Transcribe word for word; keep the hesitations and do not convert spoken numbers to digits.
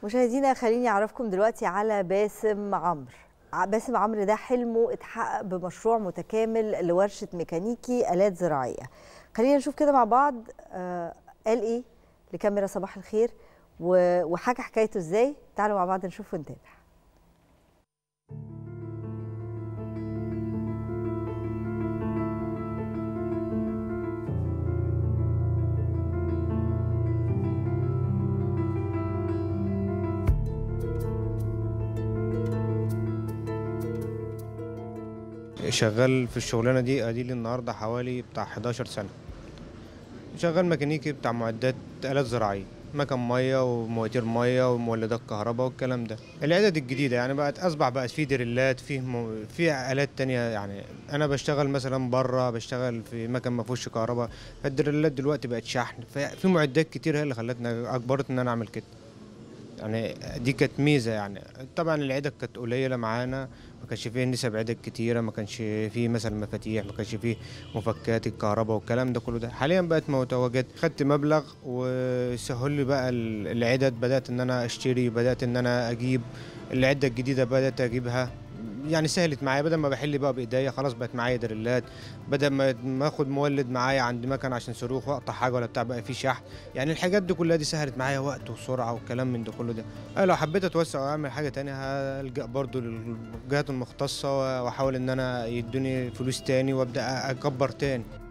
مشاهدينا خليني اعرفكم دلوقتي على باسم عمرو. باسم عمرو ده حلمه اتحقق بمشروع متكامل لورشة ميكانيكي آلات زراعية. خلينا نشوف كده مع بعض آه قال ايه لكاميرا صباح الخير وحكى حكايته ازاي. تعالوا مع بعض نشوف ونتابع. شغال في الشغلانه دي اديلي النهارده حوالي بتاع حداشر سنه. شغال ميكانيكي بتاع معدات آلات زراعيه، مكن ميه ومواتير ميه ومولدات كهرباء والكلام ده. العدد الجديده يعني بقت اصبح بقت في دريلات، فيه م... في آلات تانية. يعني انا بشتغل مثلا بره، بشتغل في مكن ما فيهوش كهرباء، فالدريلات دلوقتي بقت شحن، ففي معدات كتير هي اللي خلتني اجبرت ان انا اعمل كده. يعني دي كانت ميزه. يعني طبعا العدد كانت قليله معانا، ما كانش فيه نسب عدد كتيره، ما كانش فيه مثلا مفاتيح، ما كانش فيه مفكات الكهرباء والكلام ده كله. ده حاليا بقت متواجد. خدت مبلغ وسهل لي بقى العدد، بدات ان انا اشتري، بدات ان انا اجيب العده الجديده، بدات اجيبها. يعني سهلت معايا، بدل ما بحل بقى بايديا خلاص بقت معايا دريلات، بدل ما ما اخد مولد معايا عند مكان عشان صاروخ واقطع حاجه ولا بتاع، بقى في شحن. يعني الحاجات دي كلها دي سهلت معايا وقت وسرعه والكلام من ده كله. ده انا لو حبيت اتوسع واعمل حاجه تانية هلجأ برضو للجهات المختصه واحاول ان انا يدوني فلوس تاني وابدا اكبر تاني.